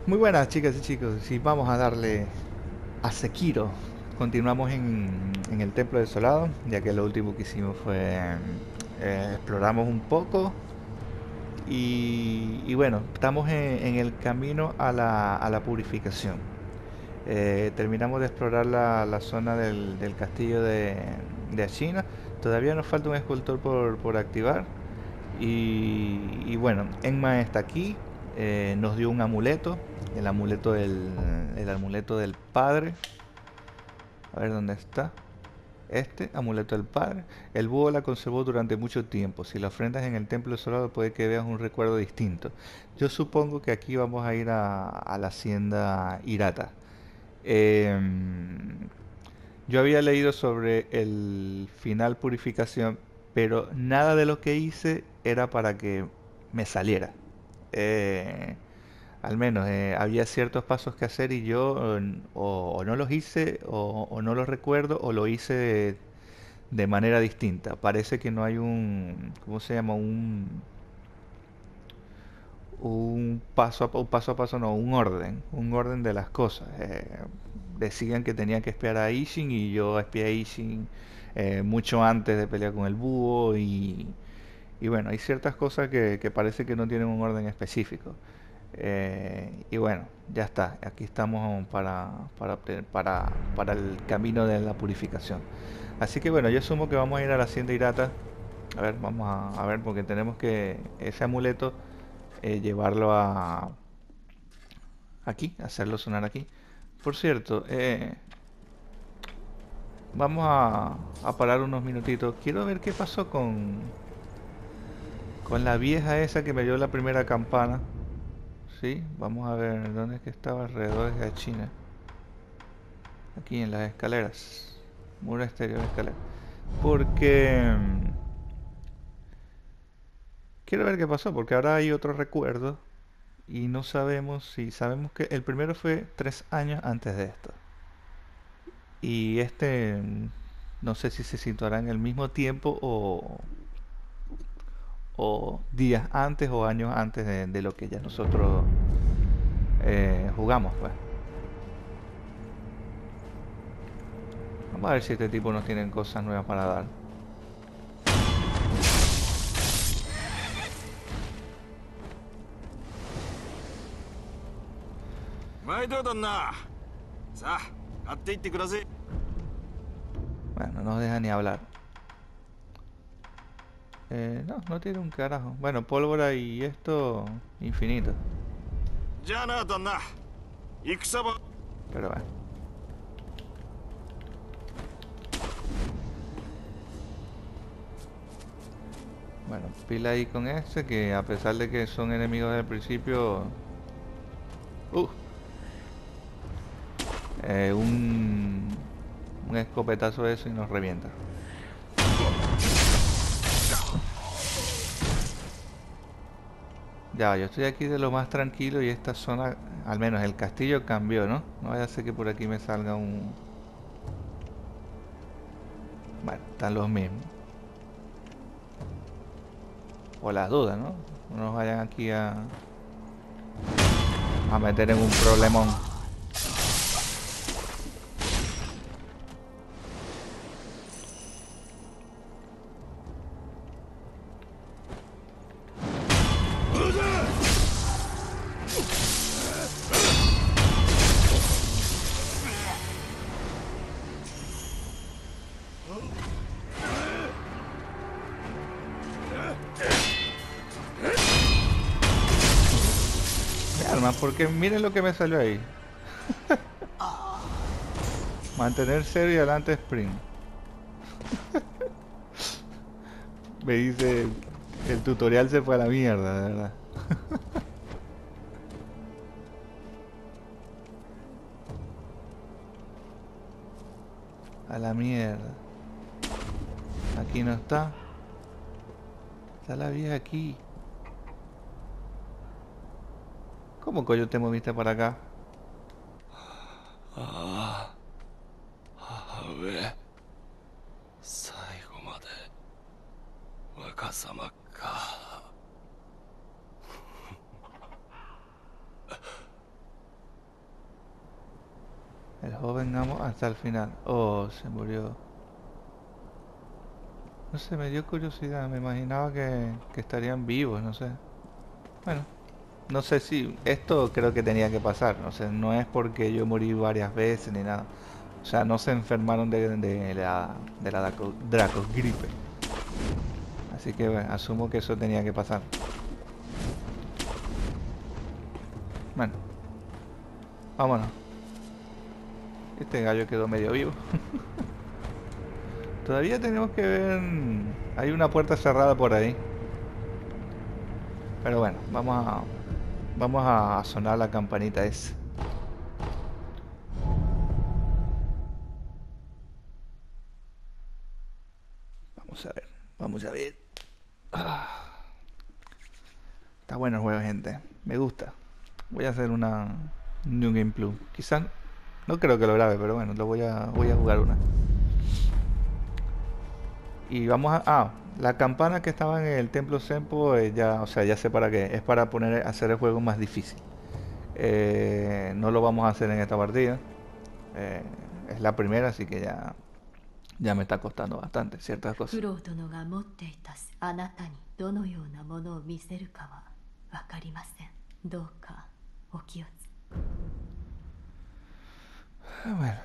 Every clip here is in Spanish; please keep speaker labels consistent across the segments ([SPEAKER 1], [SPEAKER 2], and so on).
[SPEAKER 1] Muy buenas chicas y chicos, y vamos a darle a Sekiro. Continuamos en el Templo Desolado, ya que lo último que hicimos fue exploramos un poco y bueno, estamos en el camino a la purificación. Terminamos de explorar la zona del castillo de Ashina. Todavía nos falta un escultor por activar. Y bueno, Enma está aquí, nos dio un amuleto, el amuleto del padre. A ver dónde está. Este amuleto del padre. El búho la conservó durante mucho tiempo. Si la ofrendas en el templo desolado puede que veas un recuerdo distinto. Yo supongo que aquí vamos a ir a la hacienda Hirata. Yo había leído sobre el final purificación, pero nada de lo que hice era para que me saliera. Eh, Al menos había ciertos pasos que hacer y yo o no los hice o no los recuerdo o lo hice de manera distinta. Parece que no hay ¿cómo se llama? Un paso a paso, no, un orden de las cosas. Decían que tenían que espiar a Ishin y yo espié a Ishin mucho antes de pelear con el búho y bueno, hay ciertas cosas que parece que no tienen un orden específico. Y bueno, ya está. Aquí estamos para el camino de la purificación. Así que bueno, yo asumo que vamos a ir a la hacienda Hirata. A ver, vamos a ver, porque tenemos que ese amuleto llevarlo aquí, hacerlo sonar aquí. Por cierto, vamos a parar unos minutitos. Quiero ver qué pasó con la vieja esa que me dio la primera campana. Sí, vamos a ver dónde es que estaba alrededor de China. Aquí en las escaleras. Muro exterior de escalera. Porque quiero ver qué pasó, porque ahora hay otro recuerdo y no sabemos si sabemos que el primero fue 3 años antes de esto. Y este no sé si se situará en el mismo tiempo o días antes o años antes de lo que ya nosotros jugamos, pues. Vamos a ver si este tipo nos tiene cosas nuevas para dar.
[SPEAKER 2] 毎度だな。さあ、買っていってください。
[SPEAKER 1] Bueno, no nos deja ni hablar. No, no tiene un carajo. Bueno, pólvora y esto infinito.
[SPEAKER 2] じゃあな、旦那。戦場。
[SPEAKER 1] Pero bueno. Bueno, pila ahí con este que a pesar de que son enemigos del principio... Uh, eh, un, un escopetazo de eso y nos revienta. Ya, yo estoy aquí de lo más tranquilo y esta zona, al menos el castillo cambió, ¿no? No vaya a ser que por aquí me salga un... Bueno, están los mismos. O las dudas, ¿no? No nos vayan aquí a meter en un problemón. Mi arma, porque miren lo que me salió ahí. Mantener cero y adelante sprint. Me dice, el tutorial se fue a la mierda, de verdad. A la mierda. Aquí no está. Está la vieja aquí. ¿Cómo coño te moviste para acá?
[SPEAKER 3] ああ、母上。最後まで若様か。
[SPEAKER 1] O vengamos hasta el final. Oh, se murió. No sé, me dio curiosidad. Me imaginaba que estarían vivos, no sé. Bueno, no sé si esto creo que tenía que pasar. No sé, no es porque yo morí varias veces ni nada. O sea, no se enfermaron de la Draco gripe. Así que bueno, asumo que eso tenía que pasar. Bueno, vámonos. Este gallo quedó medio vivo. Todavía tenemos que ver... Hay una puerta cerrada por ahí. Pero bueno, vamos a sonar la campanita esa. Vamos a ver, vamos a ver. Está bueno el juego, gente. Me gusta. Voy a hacer una New Game Plus. Quizás no creo que lo grabe, pero bueno, voy a jugar una. Y vamos a... Ah, la campana que estaba en el templo Senpo, ya, o sea, ya sé para qué. Es para hacer el juego más difícil. No lo vamos a hacer en esta partida. Es la primera, así que ya me está costando bastante ciertas cosas. Bueno.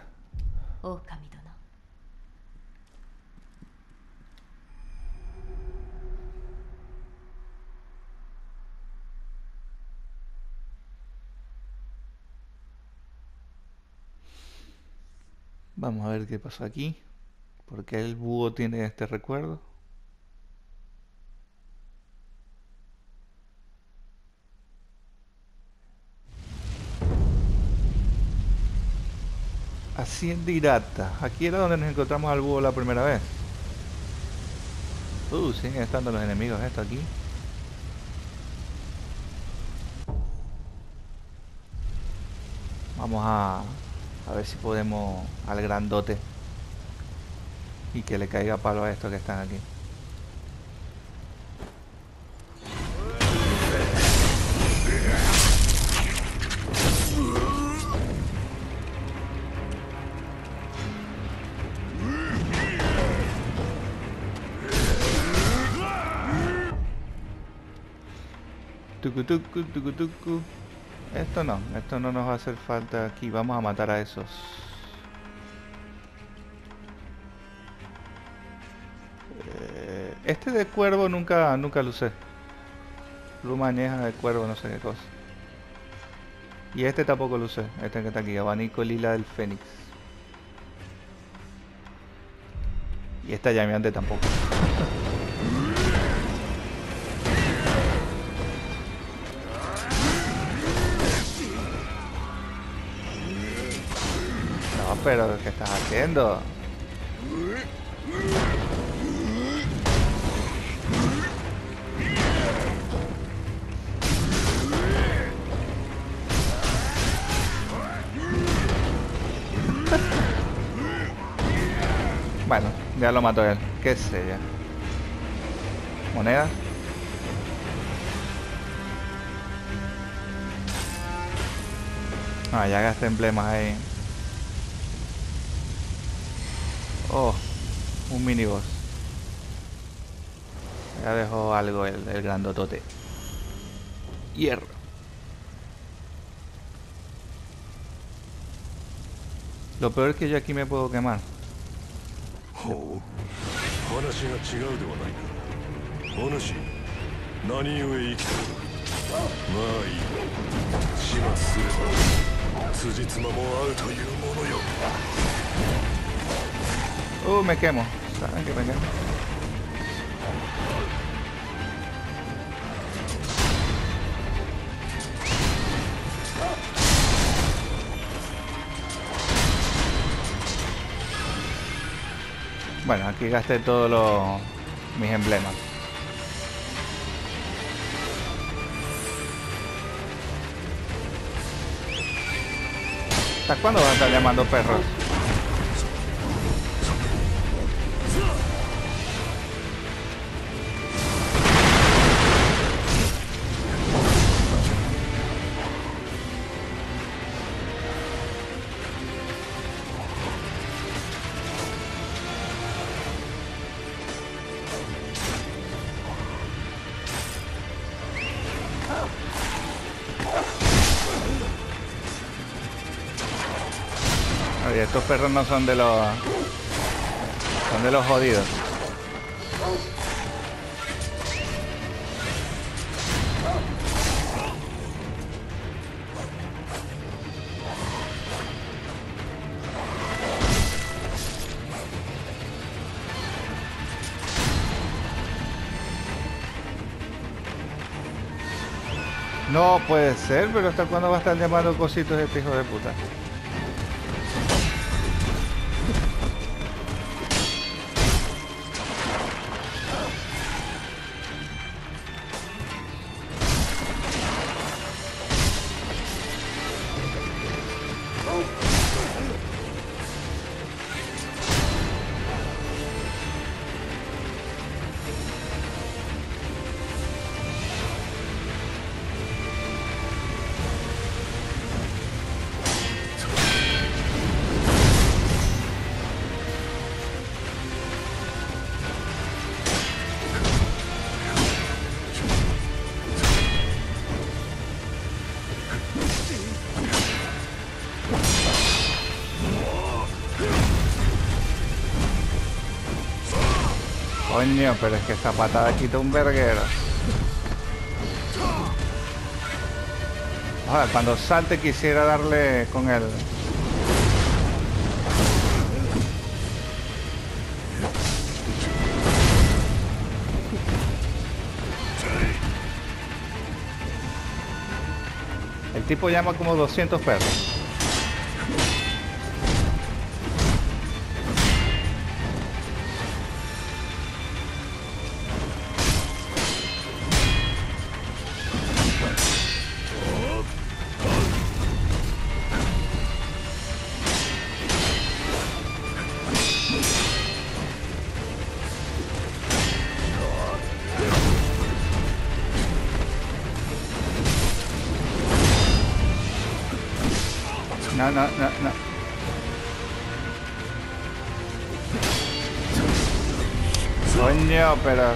[SPEAKER 1] Vamos a ver qué pasó aquí. ¿Por qué el búho tiene este recuerdo? Hacienda Hirata. Aquí era donde nos encontramos al búho la primera vez. Siguen estando los enemigos estos aquí. Vamos a ver si podemos al grandote. Y que le caiga palo a estos que están aquí. Tucu, tucu, tucu, tucu. Esto no nos va a hacer falta aquí. Vamos a matar a esos. Este de cuervo nunca lo usé. Pluma añeja de cuervo, no sé qué cosa. Y este tampoco lo usé. Este que está aquí, abanico lila del fénix. Y esta llameante tampoco. No, pero ¿qué estás haciendo? Bueno, ya lo mató él. Qué sé ya. Moneda. Ah, ya gasté emblemas ahí. Oh, un miniboss. Ya dejó algo el grandotote. Hierro. Lo peor es que yo aquí me puedo quemar. Me quemo. ¿Saben que me quemo? Bueno, aquí gasté todos mis emblemas. ¿Hasta cuándo van a estar llamando perros? Oye, estos perros no son de los... Son de los jodidos. No puede ser, pero ¿hasta cuándo va a estar llamando cositos este hijo de puta? Coño, pero es que esta patada quita un verguero. Ahora, cuando salte quisiera darle con él. El tipo llama como 200 perros. No, no, no, no. Coño, pero...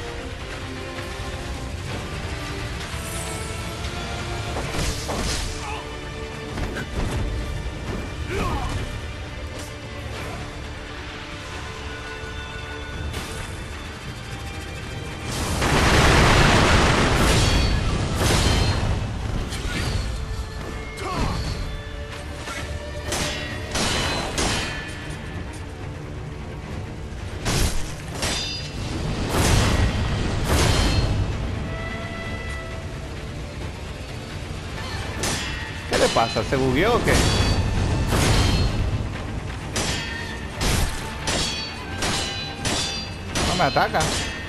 [SPEAKER 1] ¿Qué le pasa? ¿Se bugueó o qué? No me ataca.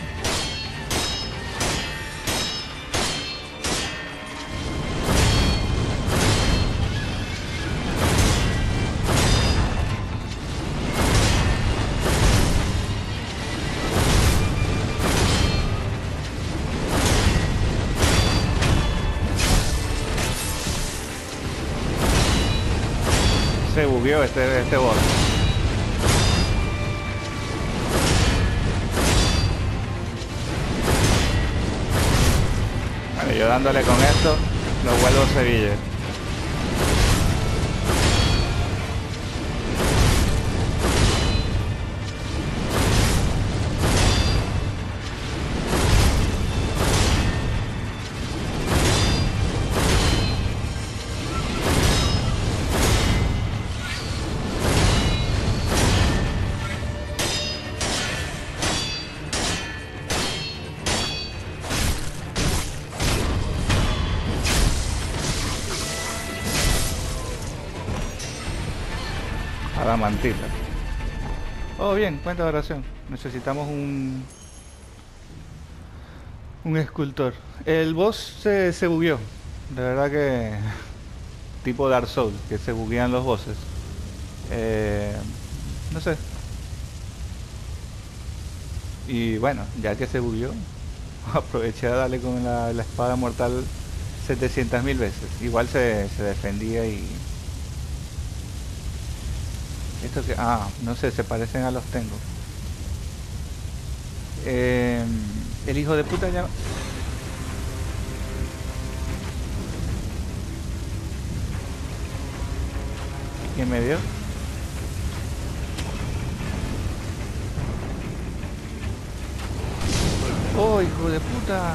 [SPEAKER 1] Se bugueó este boss. Vale, yo dándole con esto lo vuelvo Sevilla. Adamantita. Oh, bien, cuenta de oración. Necesitamos un escultor. El boss se bugueó. De verdad que... tipo Dark Souls, que se buguean los bosses. No sé. Y bueno, ya que se bugueó, aproveché a darle con la espada mortal 700.000 veces. Igual se defendía y... Esto que... Ah, no sé, se parecen a los tengo. El hijo de puta ya... ¿Quién me dio? hijo de puta.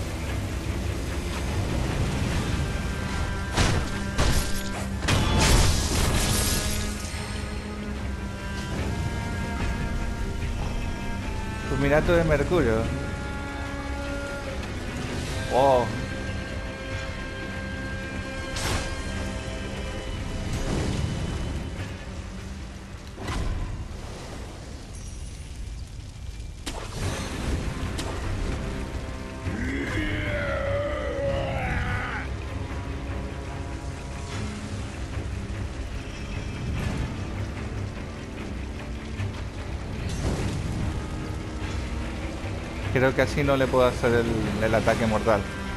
[SPEAKER 1] Fulminato de mercurio. Oh. Creo que así no le puedo hacer el ataque mortal.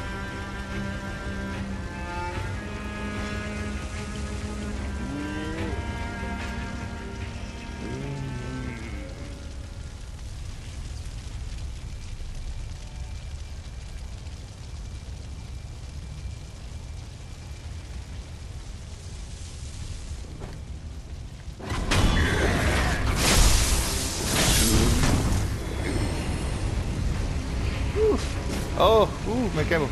[SPEAKER 1] Oh, me quemo.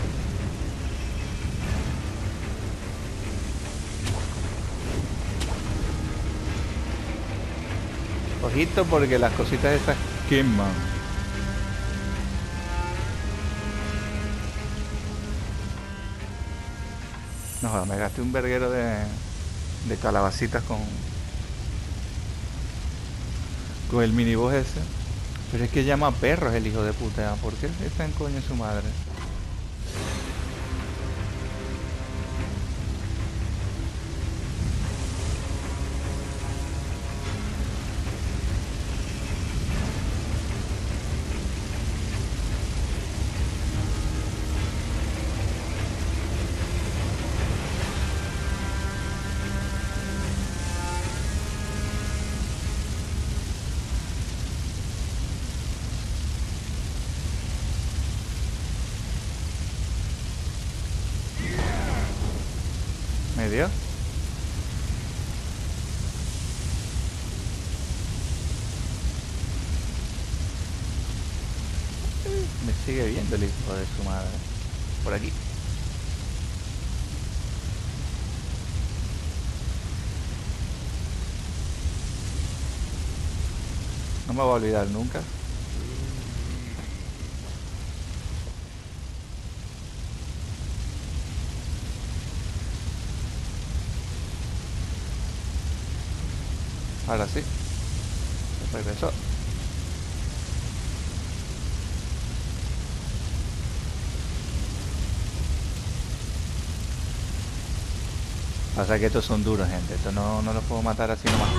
[SPEAKER 1] Ojito porque las cositas estas queman. No, me gasté un verguero de calabacitas con el miniboss ese. Pero es que llama perros el hijo de puta. ¿Por qué está en coño su madre? ¿Me dio? Me sigue viendo el hijo de su madre. Por aquí. No me voy a olvidar nunca. Ahora sí. Regresó. Pasa que estos son duros, gente. Estos no los puedo matar así nomás.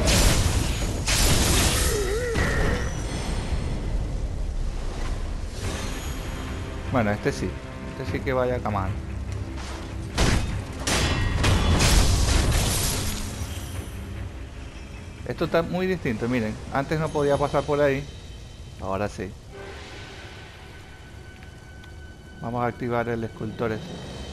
[SPEAKER 1] Bueno, este sí. Este sí que vaya a camar. Esto está muy distinto, miren. Antes no podía pasar por ahí. Ahora sí. Vamos a activar el escultor ese.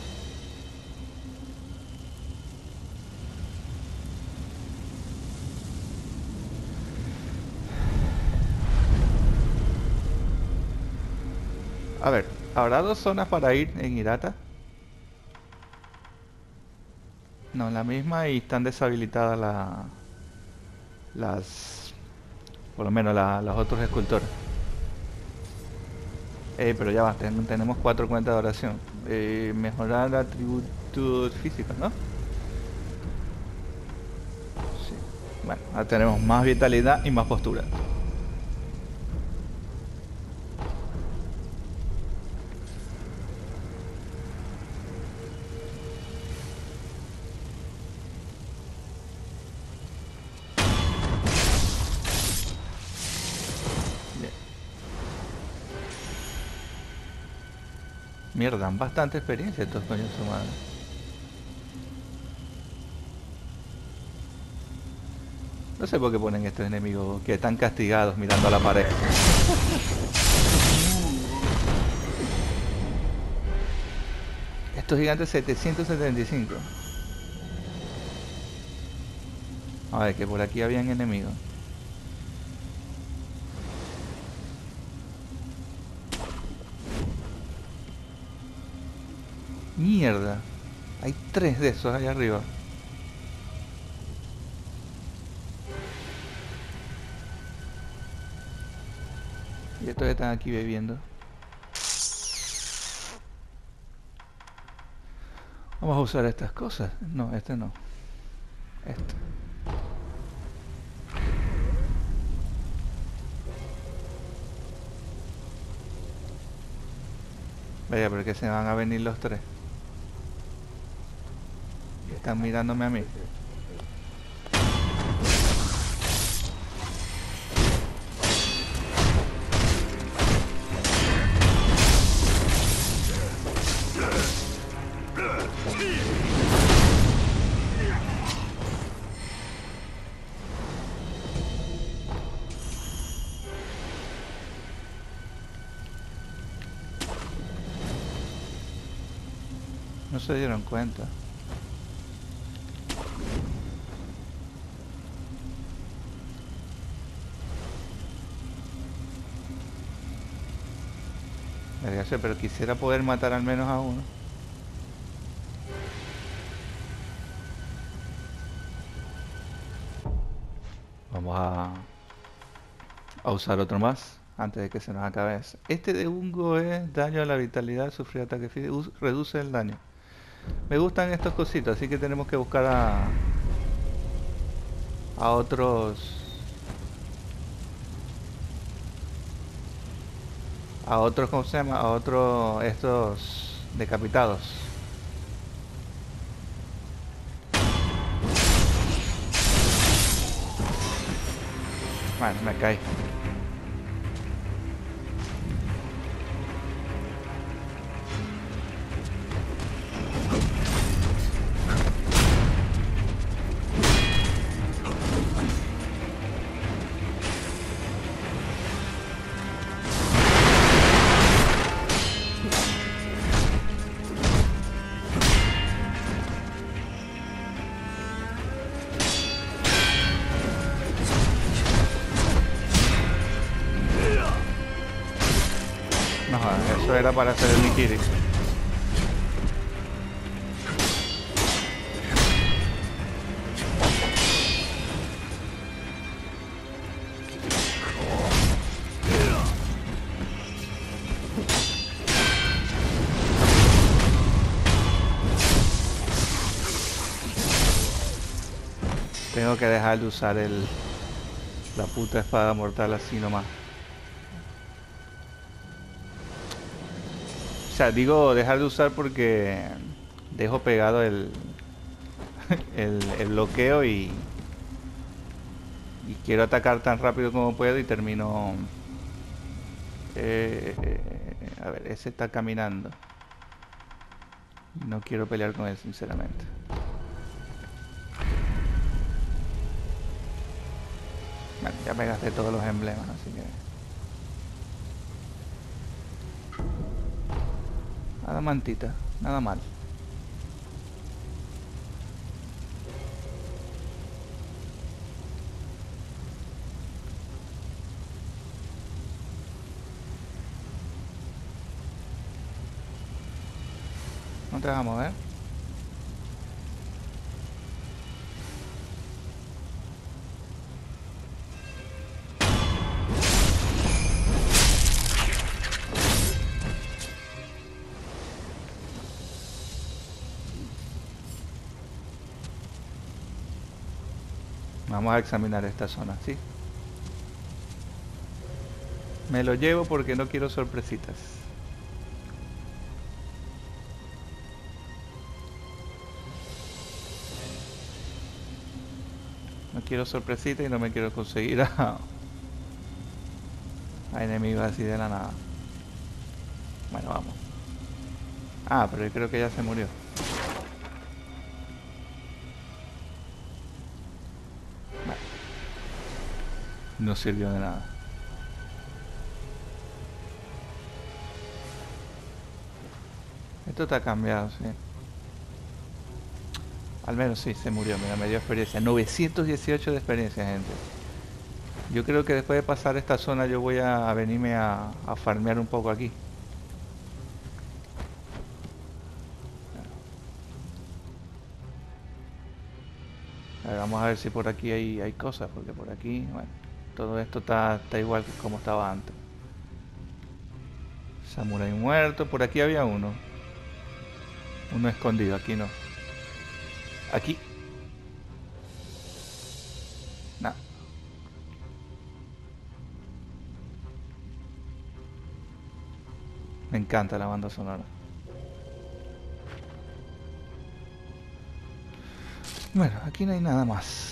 [SPEAKER 1] A ver, ¿habrá dos zonas para ir en Hirata? No, en la misma y están deshabilitadas por lo menos los otros escultores. Pero ya va, tenemos 4 cuentas de oración. Mejorar atributos físicos, ¿no? Sí. Bueno, ahora tenemos más vitalidad y más postura. Mierda, dan bastante experiencia estos coños su madre. No sé por qué ponen estos enemigos que están castigados mirando a la pared. Estos gigantes 775. A ver, que por aquí habían enemigos. Mierda. Hay 3 de esos ahí arriba. Y estos están aquí bebiendo. Vamos a usar estas cosas. No, este no. Este. Vaya, pero que se van a venir los 3. Están mirándome a mí. No se dieron cuenta. Debería ser, pero quisiera poder matar al menos a uno. Vamos a usar otro más antes de que se nos acabe ese. Este de Hungo es daño a la vitalidad, sufrir ataque físico, reduce el daño. Me gustan estos cositos, así que tenemos que buscar a otros. A otros, ¿cómo se llama? A otros, estos decapitados. Bueno, me caí. No, eso era para hacer el Nikiri. Tengo que dejar de usar la puta espada mortal así nomás. O sea, digo dejar de usar porque dejo pegado el bloqueo y quiero atacar tan rápido como puedo y termino... a ver, ese está caminando. No quiero pelear con él, sinceramente. Bueno, ya me gasté todos los emblemas, así que... Nada mantita, nada mal. No te vas a mover. Vamos a examinar esta zona, ¿sí? Me lo llevo porque no quiero sorpresitas. No quiero sorpresitas y no me quiero conseguir a enemigos así de la nada. Bueno, vamos. Ah, pero yo creo que ya se murió. Vale. No sirvió de nada. Esto está cambiado, sí. Al menos sí, se murió, mira, me dio experiencia. 918 de experiencia, gente. Yo creo que después de pasar esta zona yo voy a venirme a farmear un poco aquí. A ver, vamos a ver si por aquí hay cosas, porque por aquí, bueno, todo esto está igual que como estaba antes. Samurai muerto, por aquí había uno. Uno escondido, aquí no. Aquí. No. Me encanta la banda sonora. Bueno, aquí no hay nada más.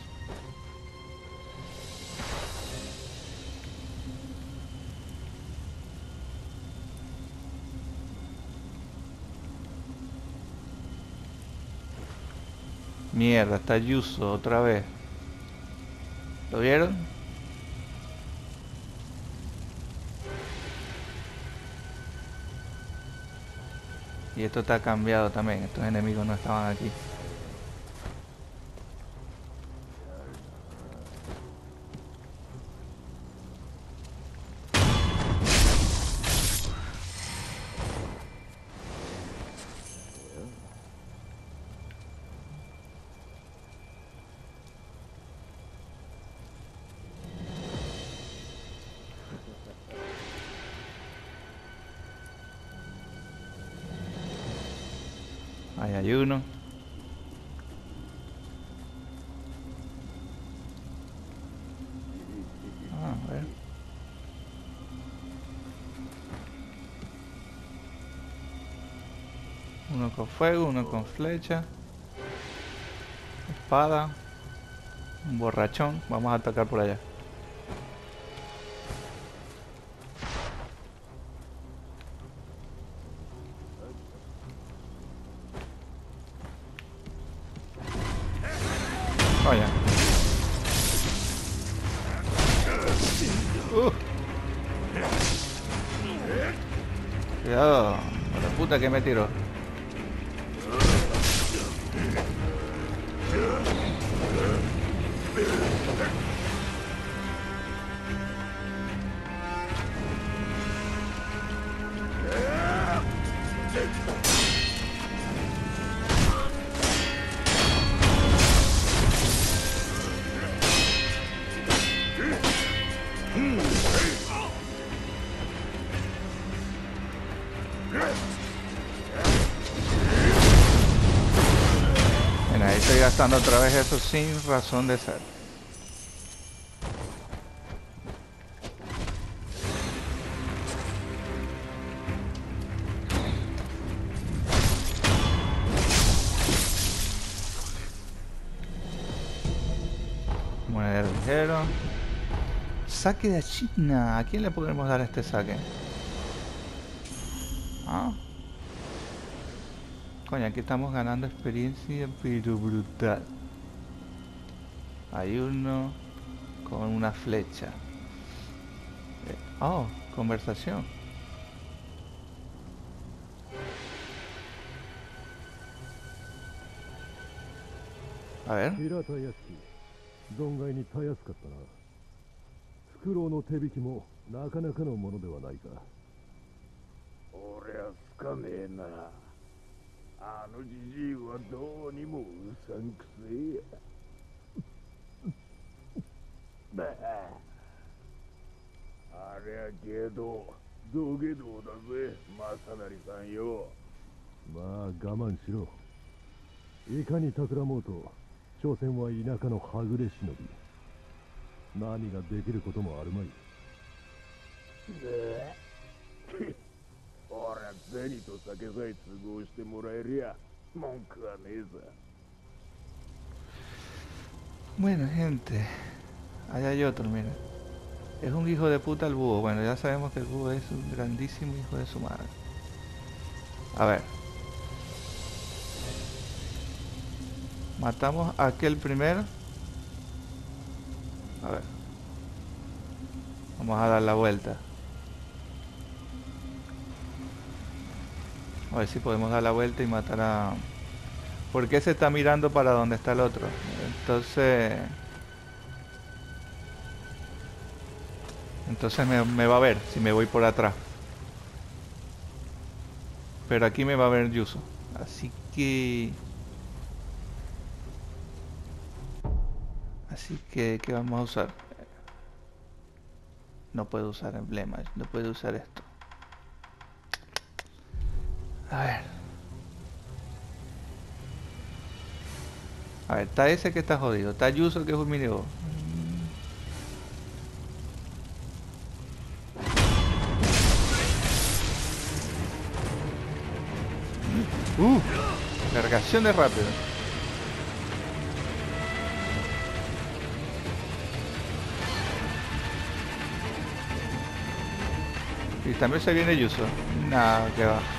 [SPEAKER 1] Mierda, está Yuso otra vez. ¿Lo vieron? Y esto está cambiado también. Estos enemigos no estaban aquí. Ahí hay uno. Ah, a ver. Uno con fuego, uno con flecha. Espada. Un borrachón. Vamos a atacar por allá. Vaya. Cuidado. La puta que me tiró. Bueno, ahí estoy gastando otra vez eso sin razón de ser. Moneda de ligero. Saque de China. ¿A quién le podemos dar este saque? Ah. Coño, aquí estamos ganando experiencia, pero brutal. Hay uno con una flecha. Oh, conversación. A ver.
[SPEAKER 4] 平田屋敷存外にたやすかったな。フクロウの手引きもなかなかのものではないか。俺はつかねえな。あのじじいはどうにもうさんくせえや。ばあれはゲド土下道だぜ、正成さんよ。まあ我慢しろ。いかに企もうと所詮は田舎のはぐれ忍び。何ができることもあるまい。俺は銭と酒さえ都合してもらえりゃ文句はねえさ。
[SPEAKER 1] Bueno, gente. Ahí hay otro, mira. Es un hijo de puta el búho. Bueno, ya sabemos que el búho es un grandísimo hijo de su madre. A ver. Matamos a aquel primero. A ver. Vamos a dar la vuelta. A ver si podemos dar la vuelta y matar a... ¿Por qué se está mirando para donde está el otro? Entonces me va a ver si me voy por atrás. Pero aquí me va a ver Yuso. Así que... Así que, ¿qué vamos a usar? No puedo usar emblemas, no puedo usar esto. A ver. A ver, está ese que está jodido. Está Yuso que es un miniboss. Cargación de rápido. Y también se viene Yuso. Nada, que va.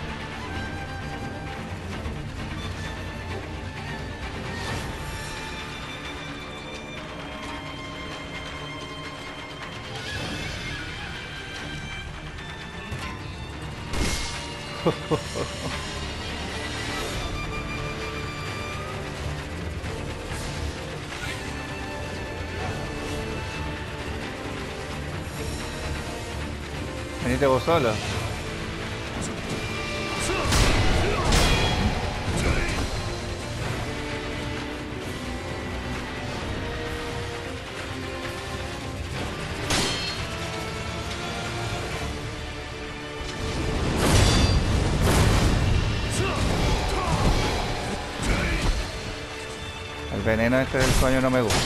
[SPEAKER 1] Venite vos solo. El veneno este del coño no me gusta.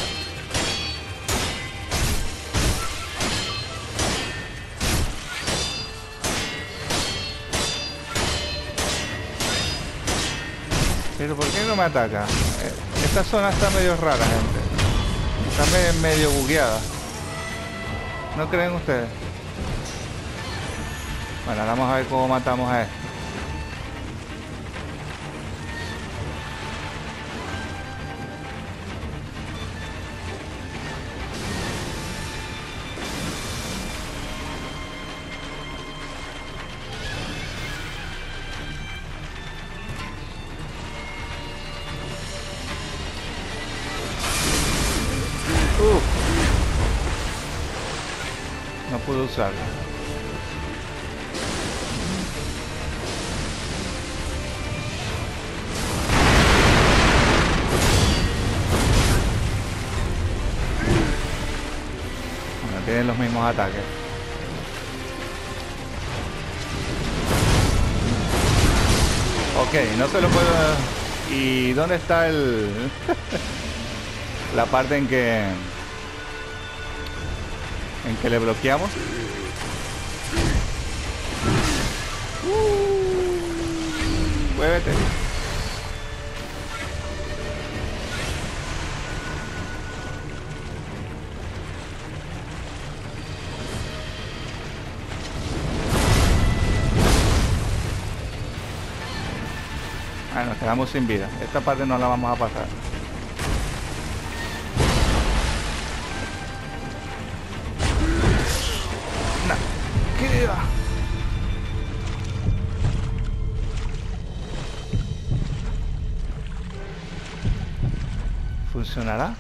[SPEAKER 1] Pero ¿por qué no me ataca? Esta zona está medio rara, gente. Está medio bugueada. ¿No creen ustedes? Bueno, vamos a ver cómo matamos a este. No pude usarlo. Bueno, tienen los mismos ataques. Ok, no se lo puedo... ¿Y dónde está el... la parte en que le bloqueamos? Muévete. Ah, nos quedamos sin vida. Esta parte no la vamos a pasar. ¿Qué va? ¿Funcionará?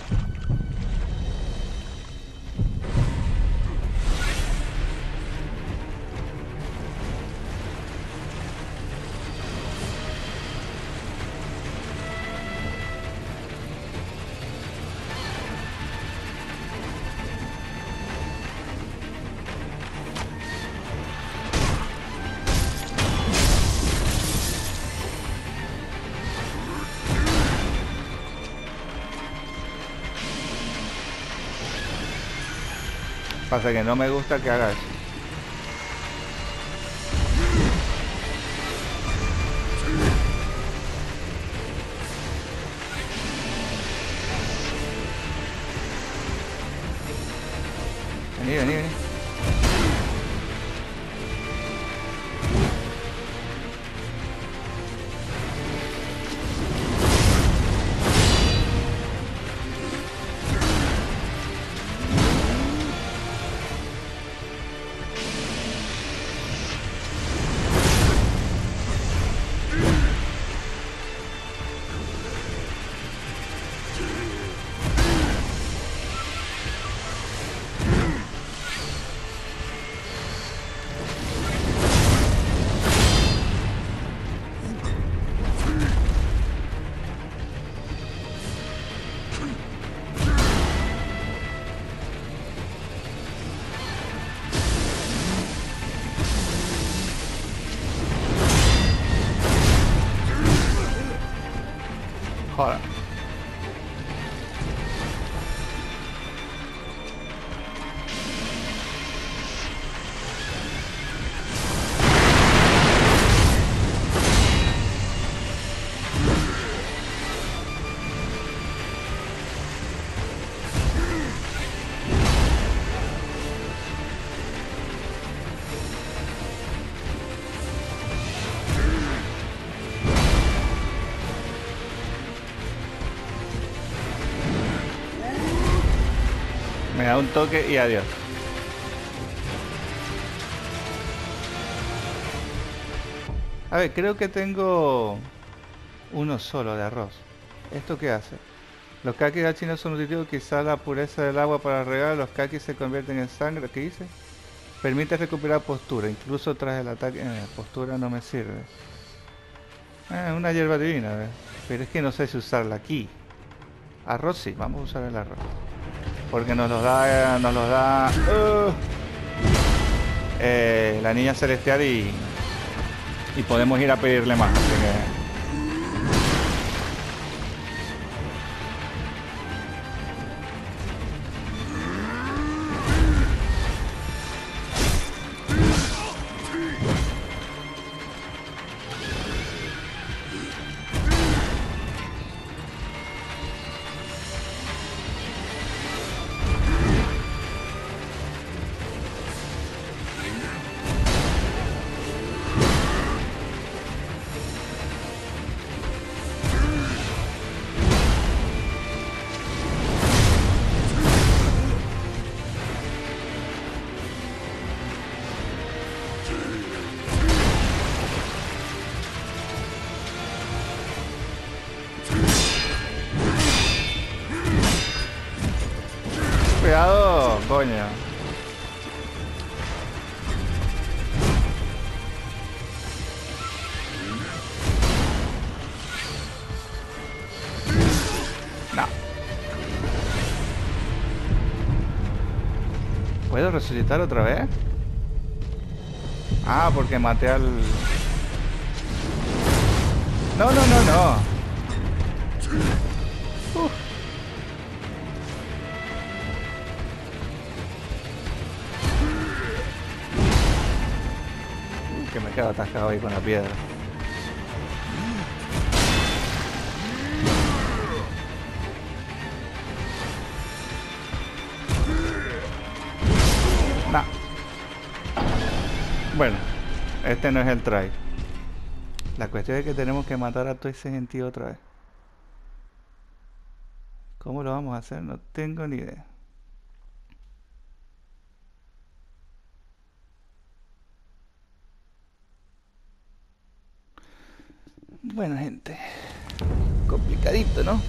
[SPEAKER 1] Pasa que no me gusta que haga eso. Vení, vení, vení. Joder. Me da un toque y adiós. A ver, creo que tengo uno solo de arroz. ¿Esto qué hace? Los kakis chinos son nutritivos, quizá la pureza del agua para regar, los kakis se convierten en sangre. ¿Qué dice? Permite recuperar postura, incluso tras el ataque. Postura no me sirve. Es una hierba divina, ¿ves? Pero es que no sé si usarla aquí. Arroz sí, vamos a usar el arroz. Porque nos los da la niña celestial y podemos ir a pedirle más. Así que... Cuidado, coño. No. ¿Puedo resucitar otra vez? Ah, porque maté al... No, no, no, no. Que me quedo atascado ahí con la piedra. Nah. Bueno, este no es el try. La cuestión es que tenemos que matar a todo ese gentío otra vez. ¿Cómo lo vamos a hacer? No tengo ni idea. Bueno, gente, complicadito, ¿no?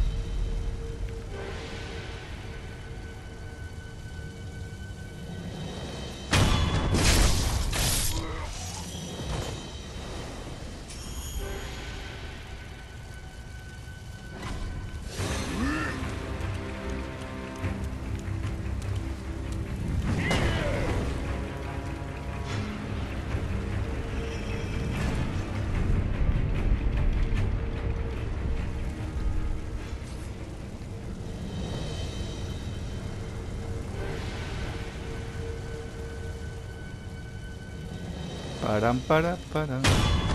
[SPEAKER 1] Param.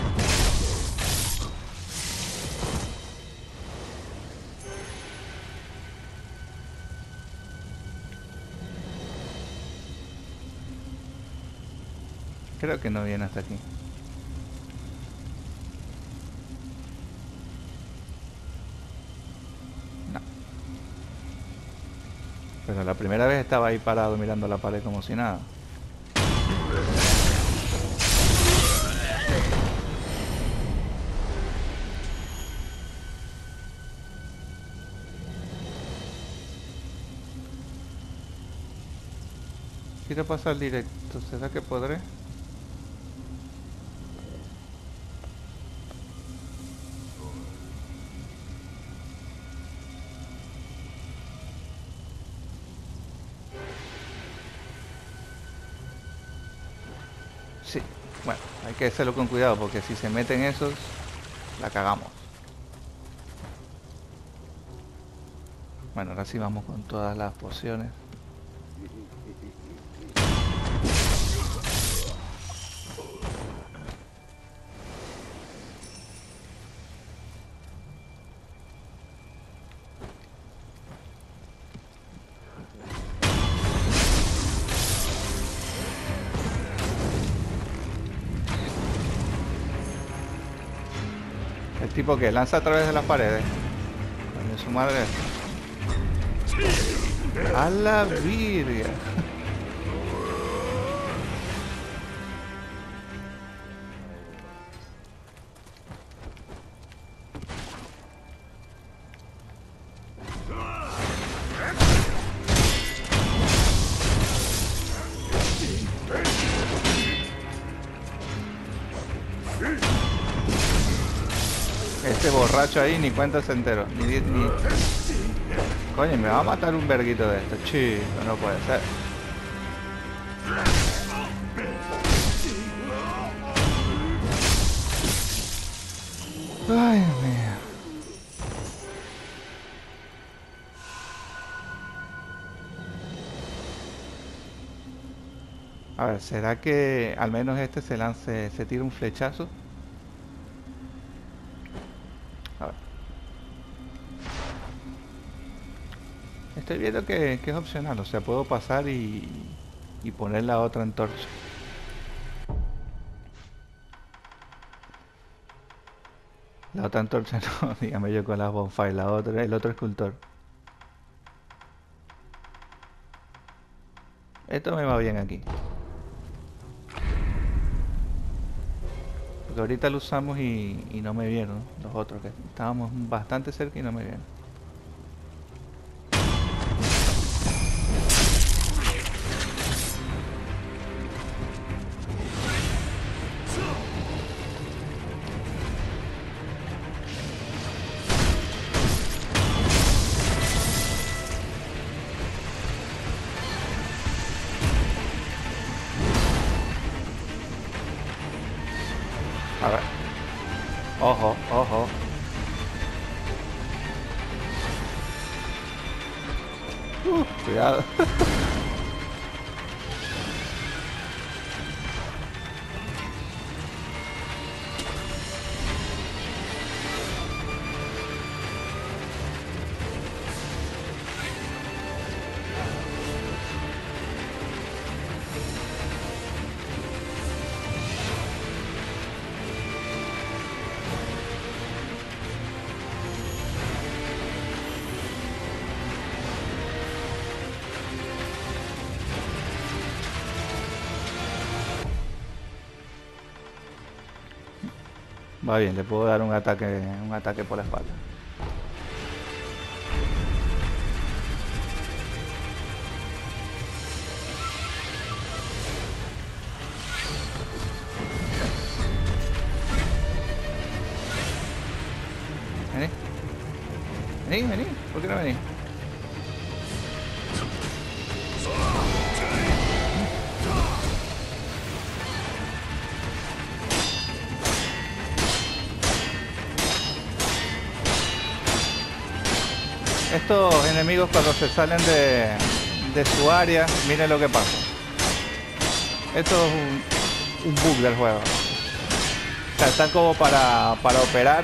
[SPEAKER 1] Creo que no viene hasta aquí. No. Pero la primera vez estaba ahí parado mirando la pared como si nada. Quiero pasar directo, ¿será que podré? Sí, bueno, hay que hacerlo con cuidado porque si se meten esos, la cagamos. Bueno, ahora sí vamos con todas las pociones. El tipo que lanza a través de las paredes. Coño, su madre. A la virga. Este borracho ahí ni cuenta se enteró. Ni... Coño, me va a matar un verguito de esto. Chico, no puede ser. Ay, Dios mío. A ver, ¿será que al menos este se lance, se tira un flechazo? A ver. Estoy viendo que es opcional, o sea, puedo pasar y poner la otra antorcha. La otra antorcha no, dígame yo con las bonfires, la otra, el otro escultor. Esto me va bien aquí. Porque ahorita lo usamos y no me vieron los otros, que estábamos bastante cerca y no me vieron. A ver. Ojo, ojo. Cuidado. Va bien, le puedo dar un ataque por la espalda. Vení. Vení, vení. ¿Por qué no venís? Estos enemigos cuando se salen de su área, miren lo que pasa. Esto es un bug del juego. O sea, están como para operar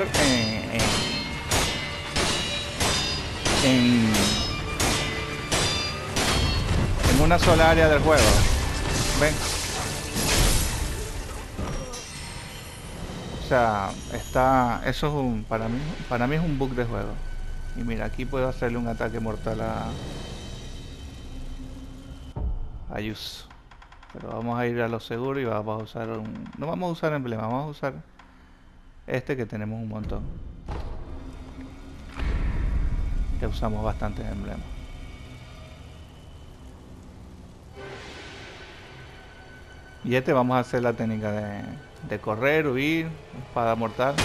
[SPEAKER 1] en una sola área del juego. ¿Ven? O sea, eso es para mí es un bug de juego. Y mira, aquí puedo hacerle un ataque mortal a Yus. Pero vamos a ir a lo seguro y vamos a usar no vamos a usar emblema, vamos a usar este que tenemos un montón. Ya usamos bastantes emblemas. Y este vamos a hacer la técnica de correr, huir, espada mortal.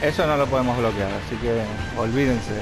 [SPEAKER 1] Eso no lo podemos bloquear, así que olvídense.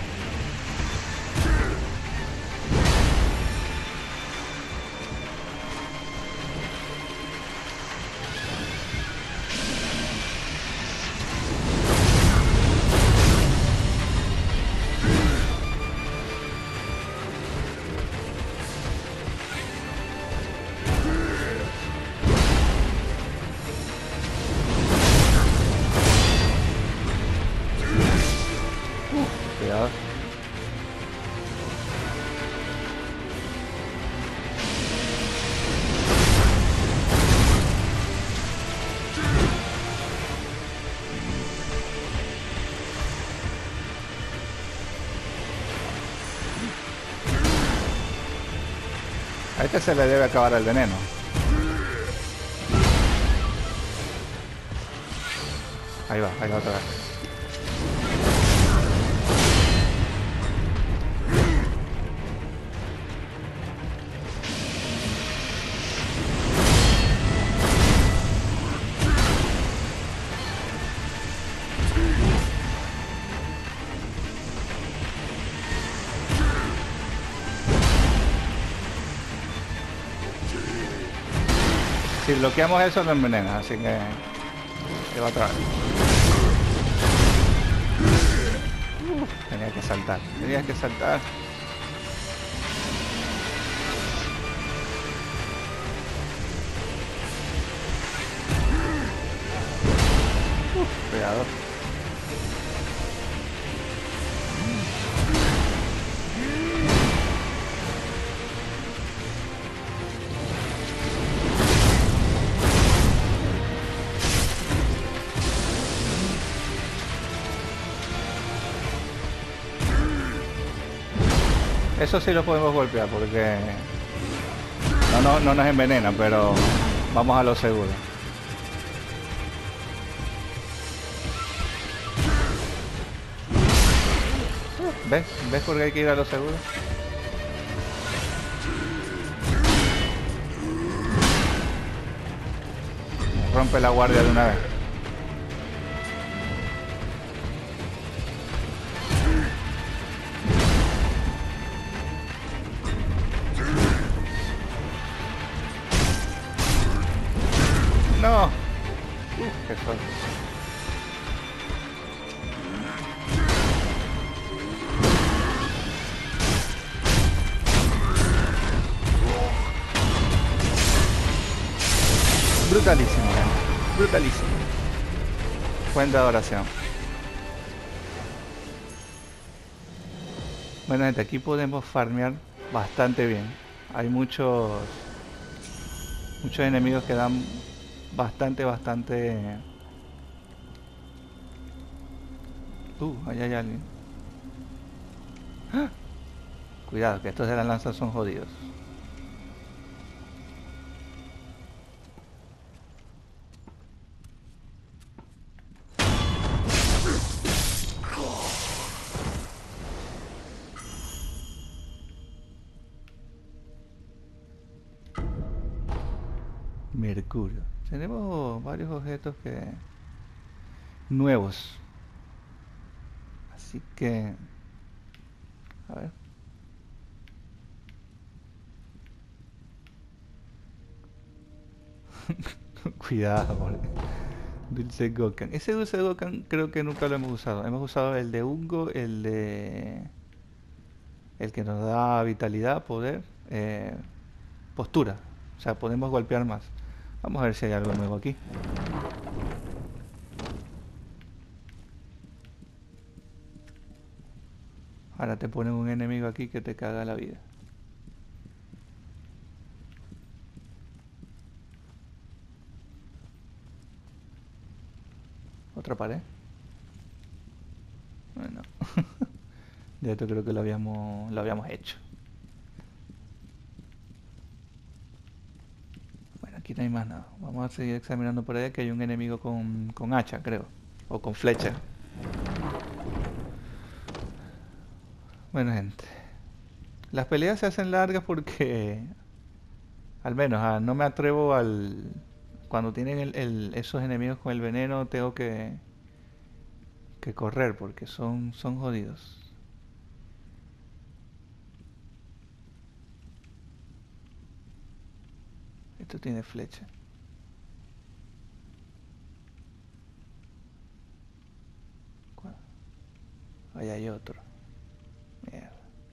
[SPEAKER 1] Cuidado. A este se le debe acabar el veneno. Ahí va otra vez. Si bloqueamos eso lo envenena, así que ahí va otra vez. Tenía que saltar. Cuidado. Eso sí lo podemos golpear porque no nos envenenan, pero vamos a lo seguro. ¿Ves por qué hay que ir a lo seguro? Rompe la guardia de una vez. No. Qué suerte. Brutalísimo, brutalísimo. Fuente de adoración. Bueno, gente, aquí podemos farmear bastante bien. Hay muchos enemigos que dan bastante. Ahí hay alguien. ¡Ah! Cuidado, que estos de la lanza son jodidos. Mercurio. Tenemos varios objetos nuevos. Así que a ver. Cuidado, porque Dulce Gokan. Ese Dulce Gokan creo que nunca lo hemos usado. Hemos usado el de Ungo, el que nos da vitalidad, poder, postura. O sea, podemos golpear más. Vamos a ver si hay algo nuevo aquí. Ahora te ponen un enemigo aquí que te caga la vida. Otra pared. Bueno. De esto creo que lo habíamos hecho. Bueno, aquí no hay más nada. Vamos a seguir examinando por ahí, que hay un enemigo con hacha, creo. O con flecha. Bueno, gente. Las peleas se hacen largas porque... Al menos, no me atrevo cuando tienen esos enemigos con el veneno, tengo que que correr porque son jodidos. Esto tiene flecha. ¿Cuál? Ahí hay otro. Mierda.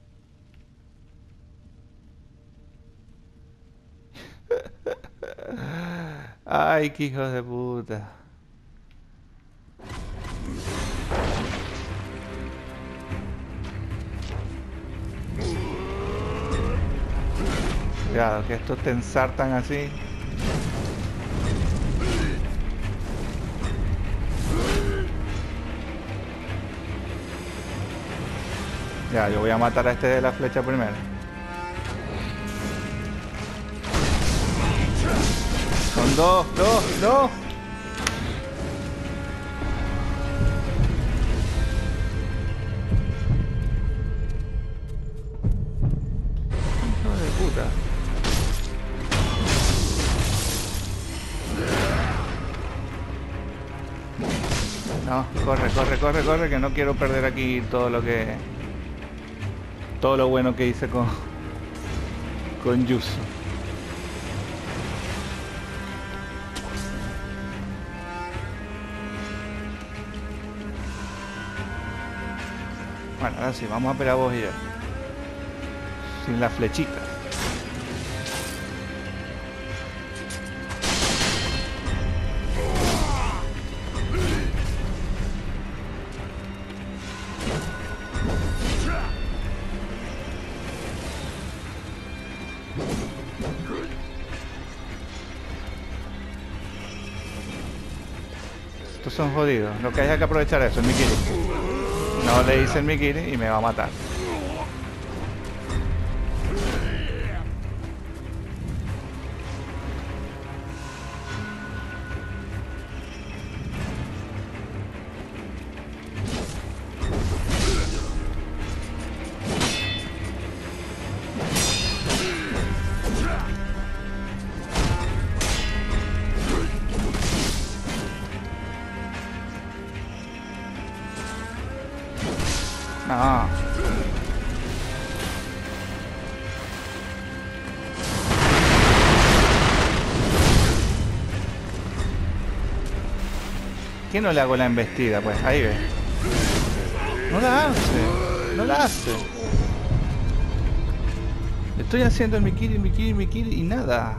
[SPEAKER 1] Ay, qué hijos de puta. Cuidado, que estos te ensartan así. Ya, yo voy a matar a este de la flecha primero. Son dos. Hijo de puta. No, corre, que no quiero perder aquí todo lo bueno que hice con Yuzu. Bueno, ahora sí, vamos a pelear vos y yo. Sin la flechita. Estos son jodidos. Lo que hay que aprovechar eso, el Mikiri. No le hice el Mikiri y me va a matar. No. ¿Qué no le hago la embestida? Pues ahí ve. No la hace. No la hace. Estoy haciendo el Mikiri y nada.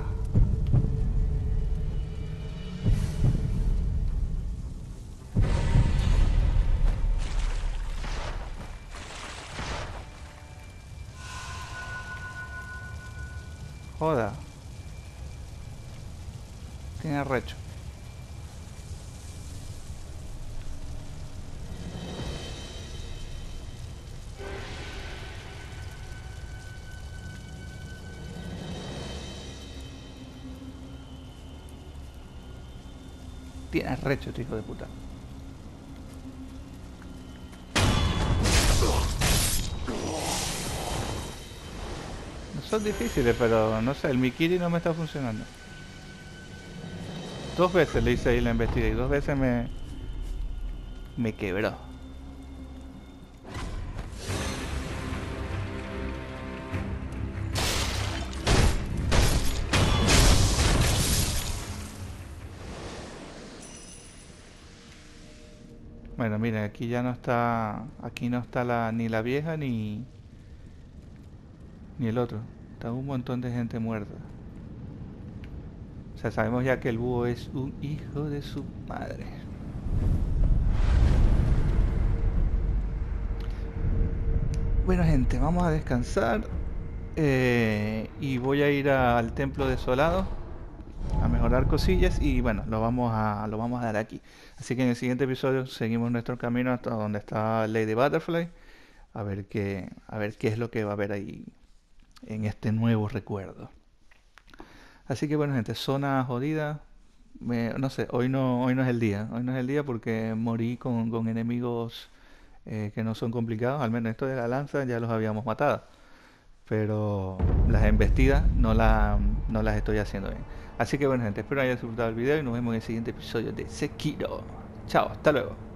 [SPEAKER 1] Joda. Tiene arrecho. Tiene arrecho, este hijo de puta. No son difíciles, pero no sé, el Mikiri no me está funcionando. 2 veces le hice ahí la embestida y 2 veces me quebró. Bueno, miren, aquí ya no está, aquí no está ni la vieja ni el otro. Está un montón de gente muerta. O sea, sabemos ya que el búho es un hijo de su madre. Bueno, gente, vamos a descansar. Y voy a ir al templo desolado a mejorar cosillas y bueno, lo vamos a dar aquí. Así que en el siguiente episodio seguimos nuestro camino hasta donde está Lady Butterfly, a ver qué es lo que va a haber ahí en este nuevo recuerdo. Así que bueno, gente, zona jodida. No sé, hoy no es el día. Hoy no es el día porque morí con enemigos que no son complicados. Al menos esto de la lanza ya los habíamos matado. Pero las embestidas no las estoy haciendo bien. Así que bueno, gente, espero hayan disfrutado el video y nos vemos en el siguiente episodio de Sekiro. Chao, hasta luego.